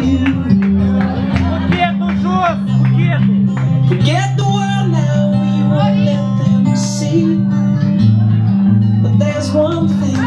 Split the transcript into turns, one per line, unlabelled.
you. Forget the world now, we won't let them see. But there's one thing